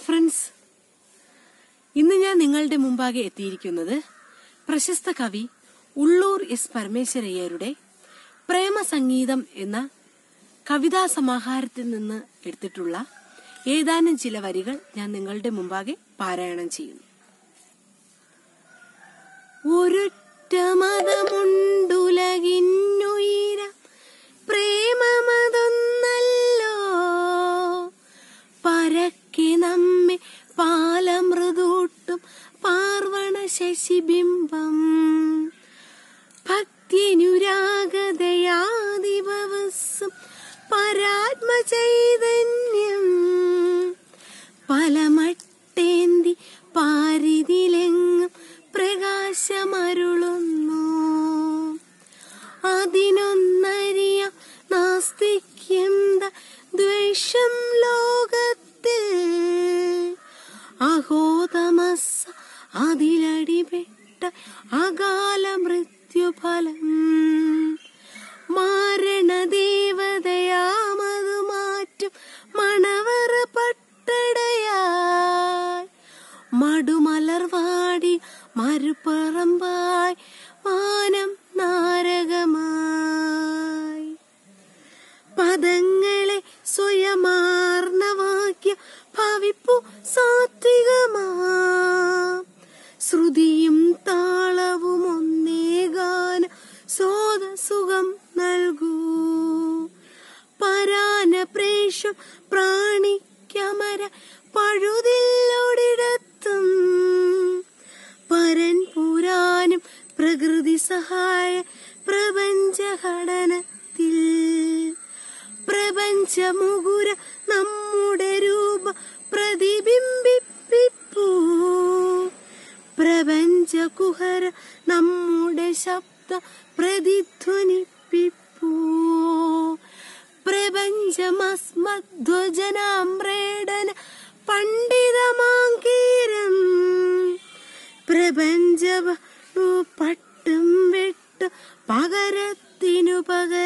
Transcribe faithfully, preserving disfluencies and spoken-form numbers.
Friends, ഇന്ന് ഞാൻ നിങ്ങളുടെ മുമ്പാകെ എത്തിയിരിക്കുന്നത് പ്രശസ്ത കവി ഉള്ളൂർ എസ് പരമേശ്വരയ്യരുടെ പ്രേമസംഗീതം എന്ന കവിതാ സമാഹാരത്തിൽ നിന്ന് എടുത്തിട്ടുള്ള ഏതാനും ചില വരികൾ ഞാൻ നിങ്ങളുടെ മുമ്പാകെ പാരായണം ചെയ്യുന്നു. ഒരൊറ്റ മതമുണ്ടുലകിന്നുയിര പ്രേമമതൊന്നല്ലോ, പരക്കെ നമ്മെ പാലമൃതൂട്ടും പാർവണ ശശിബിംബം, ഭക്തിനുരാഗതയാദിഭവസ്സും പരാത്മചൈതന്യം, പലമട്ടേന്തി പാരിതിലെങ്ങും പ്രകാശമരുളുന്നു. അതിനൊന്നറിയാം നാസ്തിക്യം ദ്വേഷം ലോകത്തിൽ, അഹോതമസ്സ അതിലടിപെട്ട അകാല മൃത്യുഫലം, മാരണദേവതയാമതു മാറ്റും മണവറ പട്ടടയായി, മടുമലർവാടി മരുപ്പറമ്പായി വാനം നാരകമായി, പദങ്ങളെ സ്വയമാർന്നവാക്യ ഭവിപ്പു സാത്വികമാ, ശ്രുതിയും താളവും ഒന്നേകാന സോദസുഖം നൽകൂ, പരാന പ്രേഷം പ്രാണിക്കമര പഴുതില്ലൊടിടത്തും, പരൻ പുരാനും പ്രകൃതി സഹായ പ്രപഞ്ചഘടനത്തിൽ, പ്രപഞ്ചമുകുര നമ്മുടെ രൂപ പ്രതിബിംബിപ്പിപ്പൂ, പ്രപഞ്ചകുഹര നമ്മുടെ ശബ്ദ പ്രതിധ്വനിപ്പിപ്പൂ, പ്രപഞ്ചമസ്മധ്വജനാമ്രേടന പണ്ഡിതമാങ്കീരം, പ്രപഞ്ച പട്ടും വെട്ടു പകരത്തിനു പകരം